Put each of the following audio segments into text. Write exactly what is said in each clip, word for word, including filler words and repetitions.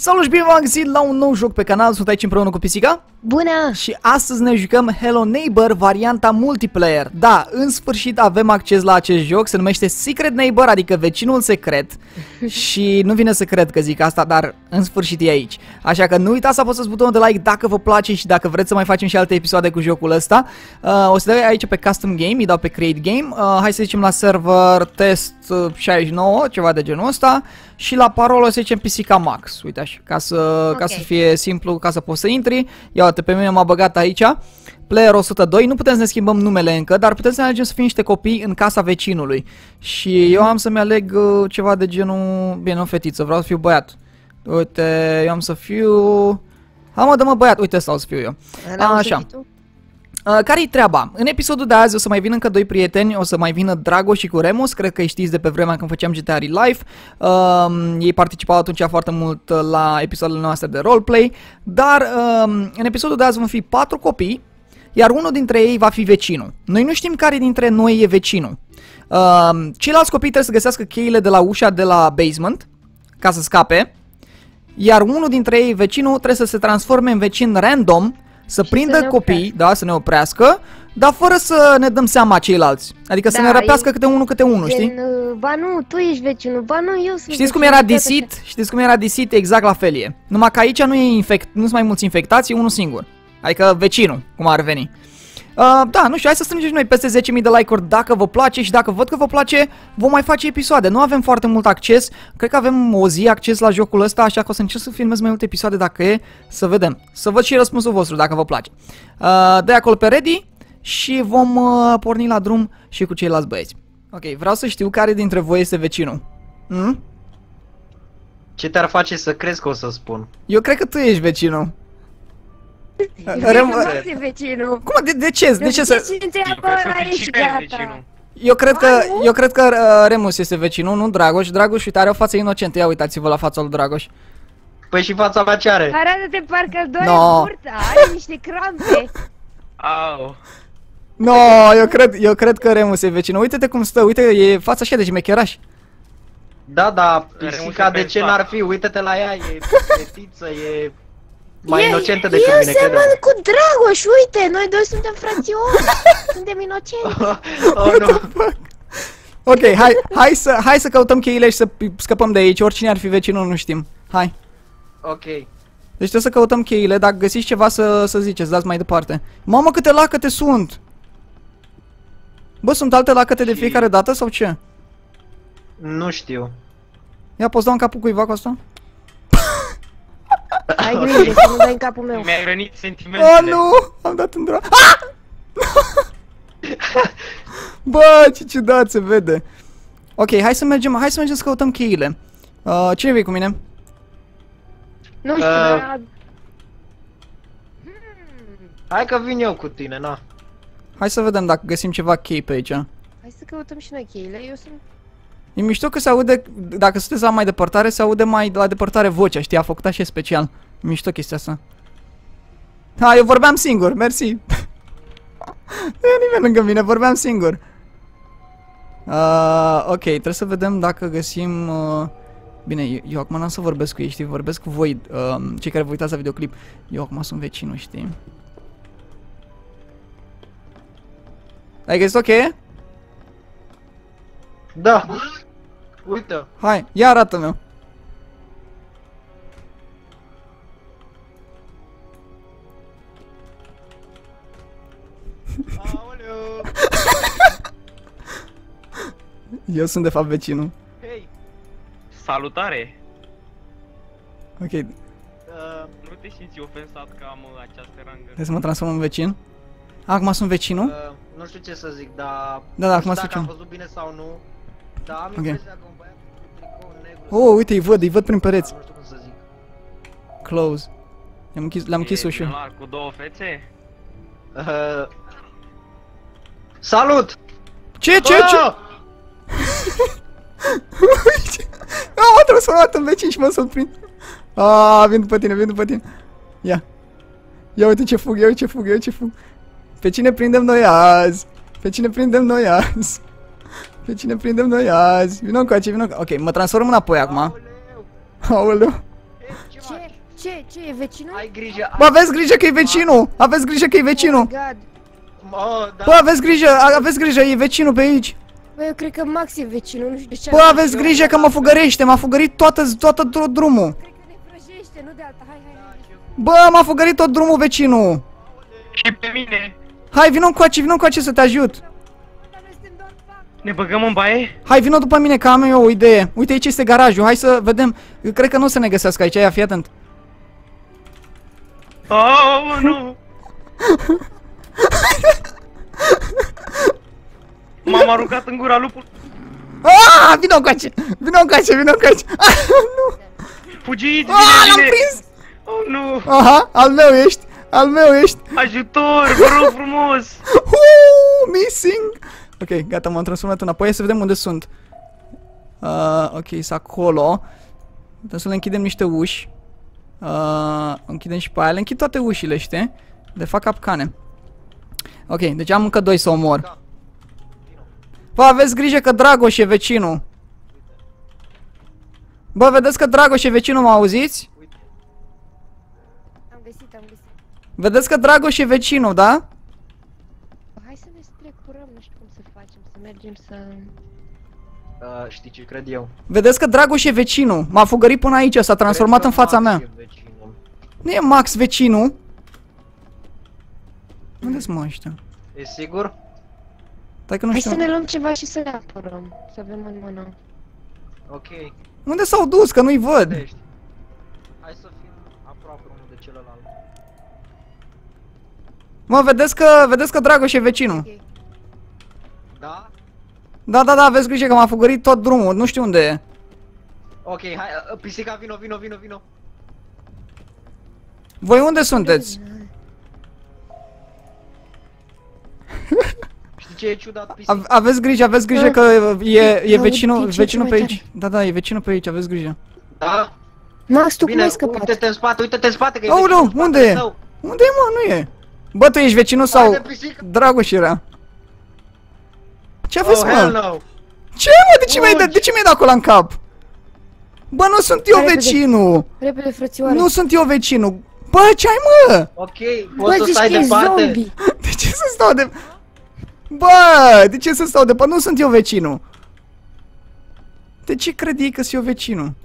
Salut și bine v-am găsit la un nou joc pe canal, sunt aici împreună cu Pisica. Bună! Și astăzi ne jucăm Hello Neighbor, varianta multiplayer. Da, în sfârșit avem acces la acest joc, se numește Secret Neighbor, adică vecinul secret. Și nu vine să cred că zic asta, dar în sfârșit e aici. Așa că nu uitați să apăsați butonul de like dacă vă place și dacă vreți să mai facem și alte episoade cu jocul ăsta. uh, O să dau aici pe Custom Game, îi dau pe Create Game. uh, Hai să zicem la server test șaizeci și nouă, ceva de genul ăsta. Și la parolă să zicem Pisica Max. Uite așa, ca să, okay. ca să fie simplu, ca să poți să intri. Ia uite, pe mine m-a băgat aici Player o sută doi, nu putem să ne schimbăm numele încă, dar putem să ne alegem să fim niște copii în casa vecinului. Și eu am să-mi aleg uh, ceva de genul... Bine, nu fetiță, vreau să fiu băiat. Uite, eu am să fiu... Ha mă, dă-mă băiat, uite ăsta o să fiu eu. A, așa. Uh, care-i treaba? În episodul de azi o să mai vină încă doi prieteni, o să mai vină Dragoș și cu Remus, cred că îi știți de pe vremea când făceam G T A Real Life. Uh, ei participau atunci foarte mult la episoadele noastre de roleplay, dar uh, în episodul de azi vom fi patru copii, iar unul dintre ei va fi vecinul. Noi nu știm care dintre noi e vecinul. Uh, ceilalți copii trebuie să găsească cheile de la ușa de la basement, ca să scape, iar unul dintre ei, vecinul, trebuie să se transforme în vecin random, să și prindă să copii, da, să ne oprească, dar fără să ne dăm seama ceilalți. Adică da, să ne răpească câte unul, câte unul, gen, știi? Ba nu, tu ești vecinul, ba nu, eu sunt. Știți cum era Deceit? Știți cum era Deceit? Exact la fel e. Numai că aici nu e infect, nu sunt mai mulți infectați, e unul singur. Adică vecinul, cum ar veni. Uh, da, nu știu, hai să strângem și noi peste zece mii de like-uri dacă vă place și dacă văd că vă place, vom mai face episoade. Nu avem foarte mult acces, cred că avem o zi acces la jocul ăsta, așa că o să încerc să filmez mai multe episoade dacă e, să vedem. Să văd și răspunsul vostru dacă vă place. Uh, dă acolo pe ready și vom uh, porni la drum și cu ceilalți băieți. Ok, vreau să știu care dintre voi este vecinul. Hmm? Ce te-ar face să crezi că o să spun? Eu cred că tu ești vecinul. Rem... vecinul. Cum? De, de ce? De ce să... Eu cred că, eu cred că uh, Remus este vecinul, nu Dragoș. Dragoș, uite, are o față inocentă. Ia uitați-vă la fața lui Dragoș. Păi și fața mea ce are? Arată-te parcă doare no. burta, are niște crampe. Au. No, eu cred, eu cred că Remus e vecinul. Uite-te cum stă, uite, e fața așa de șmecheraș. Da, da, Pisica de ce n-ar fi? Uite-te la ea, e fetiță, e... mai inocentă decât mine, cred. Eu seamănă cu Dragoș, uite, noi doi suntem frățiori, suntem inocenți. Oh, oh, no. Ok, hai, hai, să, hai să căutăm cheile și să scăpăm de aici, oricine ar fi vecinul, nu știm. Hai. Ok. Deci trebuie să căutăm cheile, dacă găsiți ceva să, să ziceți, dați mai departe. Mamă, câte lacăte sunt! Bă, sunt alte lacăte de fiecare dată sau ce? Nu știu. Ia, poți da în capul cuiva cu asta? Ai grijă să nu dai în capul meu. Mi-ai rănit sentimentele. Oh, nu! Am dat în drag. Ah! Bă, ce ciudat se vede. Ok, hai să mergem, hai să mergem să căutăm cheile. Uh, cine vei cu mine? Nu știu, uh, dar... Hai că vin eu cu tine, na. Hai să vedem dacă găsim ceva chei pe aici. Hai să căutăm și noi cheile, eu sunt... E mișto că se aude, dacă sunteți la mai depărtare, se aude mai de la depărtare vocea, știi, a făcut așa special. E mișto chestia asta. Ha, eu vorbeam singur, mersi. Nu e nimeni lângă mine, vorbeam singur. Uh, ok, trebuie să vedem dacă găsim... Uh... Bine, eu, eu acum n-am să vorbesc cu ei, știi, vorbesc cu voi, uh, cei care vă uitați la videoclip. Eu acum sunt vecinul, știi. Ai găsit ok? Da. Uite. Hai, ia arată-mi-o. Aoleu. Eu sunt de fapt vecinul. Hei. Salutare. Ok. Uh, nu te simți ofensat că am această rangă? Trebuie să mă transform în vecin? Acum sunt vecinul? Uh, nu știu ce să zic, dar... Da, da, acum sunt dacă vecinul. am văzut bine sau nu. Dar am okay. impresia că un băiat cu tricou negru... Oh, uite, îi văd, îi văd prin pereți. Nu știu cum să zic. Close. Le-am închis, le-am închis ușa. Cu două fețe? Uh... Salut! Ce, ce, ce? Ah, m-a transformat în vecin și mă surprind. Ah, vin după tine, vin după tine. Ia. Ia uite ce fug, ia uite ce fug, ia uite ce fug. Pe cine prindem noi azi? Pe cine prindem noi azi? Pe cine prindem noi azi? Vino încoace, vino încoace. Ok, mă transform înapoi acum. Aoleu! Aoleu. Ce? Ce? Ce e vecinul? Ai grijă. Bă, aveți grijă că e vecinul! Aveți grijă că e Oh vecinul! my god. Oh, da. Bă, aveți grijă, aveți grijă, e vecinul pe aici! Bă, eu cred că Max e vecinul, nu știu de ce. Bă, aveți grijă că mă fugărește, m-a fugărit toată, toată drumul! Cred că ne prăjește, nu de alta. Hai, hai, hai. Bă, m-a fugărit tot drumul vecinul! Și pe mine. Hai, vino încoace, vino încoace să te ajut! Dar noi suntem doar fac. Ne băgăm în baie? Hai, vino după mine că am eu o idee. Uite, aici este garajul, hai să vedem. Eu cred că nu o să ne găsească aici, ia, fii atent. Oh, nu. M-am aruncat în gura lupului. Aaaa, vino încoace, vino încoace, vino încoace. Ah, nu. Fugiți, Aaaa, l-am bine, bine. prins! Oh, nu. Aha, al meu ești, al meu ești. Ajutor, vă rog frumos. Uuu, missing. Ok, gata, m-am transformat înapoi, hai să vedem unde sunt. Uh, ok, sunt acolo. Trebuie să le închidem niște uși. Uh, închidem și pe aia, le închid toate ușile, știi? De fac capcane. Ok, deci am încă doi să omor. Bă, aveți grijă că Dragoș e vecinul. Bă, vedeți că Dragoș e vecinul, mă auziți? Am găsit, am găsit. Vedeți că Dragoș e vecinul, da? Hai să ne strecurăm, nu știu cum să facem, să mergem să... Uh, știi ce cred eu? Vedeți că Dragoș e vecinul. M-a fugărit până aici, s-a transformat Cred în că fața Max mea. e vecinul. Nu e Max vecinul? Unde-s mă ăștia? E sigur? Stai că nu Hai știu. să ne luăm ceva și să le apărăm, să avem în mână. Ok. Unde s-au dus? Că nu-i văd. Unde ești? Hai să fim aproape unul de celălalt. Mă, vedeți că, vedeți că Dragoș e vecinul. Ok. Da? Da, da, da, aveți grijă că m-a fugărit tot drumul, nu știu unde e. Ok, hai, uh, pisica, vino, vino, vino, vino. Voi unde sunteți? Știi ce e ciudat, pisica? Ave- aveți grijă, aveți grijă că e, e Aud vecinul, din ce vecinul ce pe mai aici. Da, da, e vecinul pe aici, aveți grijă. Da? Max, tu cum Bine, ai scăpat? uite-te în spate, uite-te în spate că e Aoleu, vecinul în unde spatele e? tău. Unde e, mă? Nu e. Bă, tu ești vecinul sau Haide, pisică. Dragoș era? Ce aveți, Oh, hell mă? no. Ce, mă? De ce mi-ai dat, Fugi. de ce mi-ai dat acolo în cap? Bă, nu sunt eu Hai, repede. vecinul. Repede, frățioare. Nu sunt eu vecinul. Bă, ce ai, mă? Ok, Bă, poți să zici stai că e departe. zombie. De ce să stau de... Bă, de ce să stau de... Bă, nu sunt eu vecinul. De ce crede ei că sunt eu vecinul?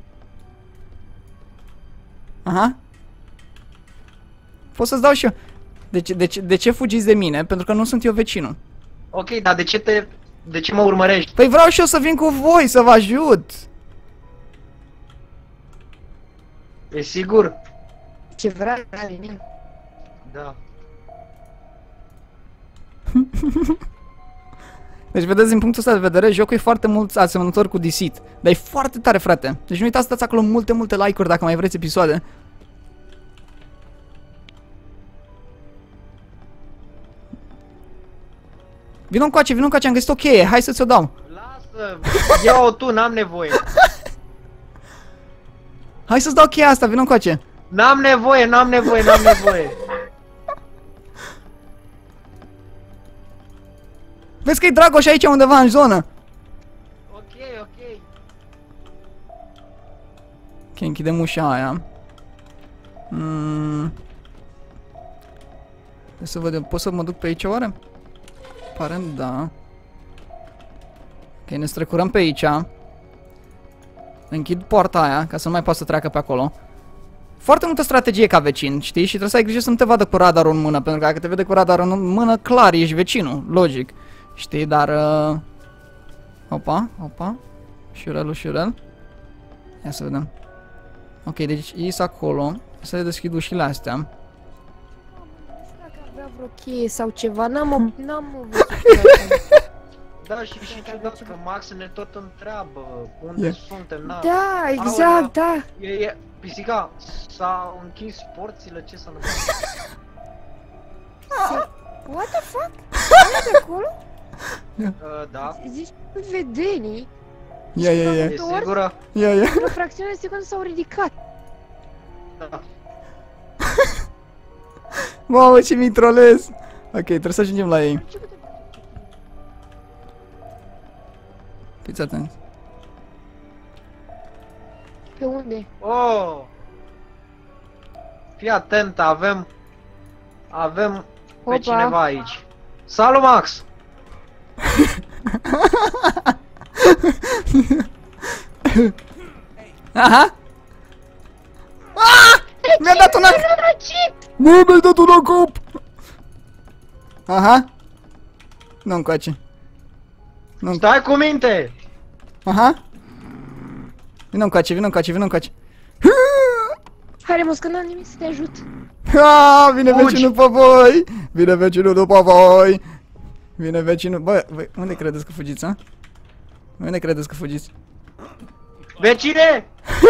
Aha. Pot să-ți dau și eu. De ce, de, ce, de ce fugiți de mine? Pentru că nu sunt eu vecinul. Ok, dar de ce te... De ce mă urmărești? Păi vreau și eu să vin cu voi, să vă ajut. E sigur? Ce vrea, Alin? Da. Deci vedeți, din punctul ăsta de vedere, jocul e foarte mult asemănător cu Deceit. Dar e foarte tare, frate. Deci nu uitați să dați acolo multe, multe like-uri dacă mai vreți episoade. Vino încoace, vino încoace, am găsit o cheie, hai să ți-o dau. Lasă, ia-o tu, n-am nevoie. Hai să-ți dau cheia asta, vino încoace. N-am nevoie, n-am nevoie, n-am nevoie. Vezi că e Dragoș aici undeva în zonă. Ok, ok. Ok, închidem ușa aia. Mm. Hai să vedem, pot să mă duc pe aici oare? Aparent da. Ok, ne strecurăm pe aici. Închid poarta aia, ca să nu mai poată să treacă pe acolo. Foarte multă strategie ca vecin, știi? Și trebuie să ai grijă să nu te vadă cu radarul în mână, pentru că dacă te vede cu radarul în mână, clar, ești vecinul, logic. Știi, dar... Uh... Opa, opa. Șurel, ușurel. Ia să vedem. Ok, deci ies acolo. Să le deschid ușile astea. Nu știu dacă avea vreo cheie sau ceva, n-am o... n-am o văzut vreodată. Da, și și ciudat că Max ne tot întreabă unde Ia. suntem, na. Da, Aoleu. exact, da. E, e, pisica, s-au închis porțile, ce s-a întâmplat? What the fuck? Alea de acolo? Uh, da, Zici vedenii? Ia, ia, ia. e sigură? Ia, ia. În o fracțiune de secundă s-au ridicat. Da. Mamă, ce mi trolez. Ok, trebuie să ajungem la ei. Fiți atenți. Pe unde? Oh! Fii atent, avem... Avem pe Opa. cineva aici. Salut, Max! Aha! Ah! Mi-a dat una... Nu, mi-a dat una cop! Aha! Nu încoace. Nu Stai cu minte! Aha! Vino încoace, vino încoace, vino încoace. Hai, Remus, că n-am nimic să te ajut. Ha, vine Fugi. vecinul pe voi! Vine vecinul după voi! Vine vecinul... Bă, voi, unde credeți că fugiți, a? Unde credeți că fugiți? Vecine!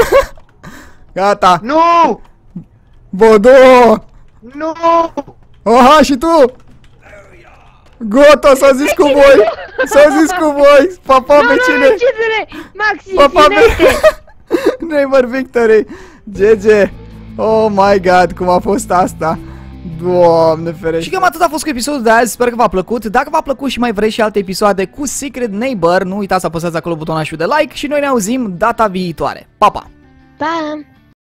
Gata! Nu! Bodo! Nu! Aha, și tu! Gata, s-a zis cu voi! S-a zis cu voi! Pa, pa, Nu, nu, vecine! vecinule! Maxi, Pa, pa, ținește! Neighbor Victory! G G! Oh my god, cum a fost asta! Doamne ferește! Și cam atât a fost cu episodul de azi, sper că v-a plăcut. Dacă v-a plăcut și mai vreți și alte episoade cu Secret Neighbor, nu uitați să apăsați acolo butonul de like și noi ne auzim data viitoare. Pa, pa! Pa!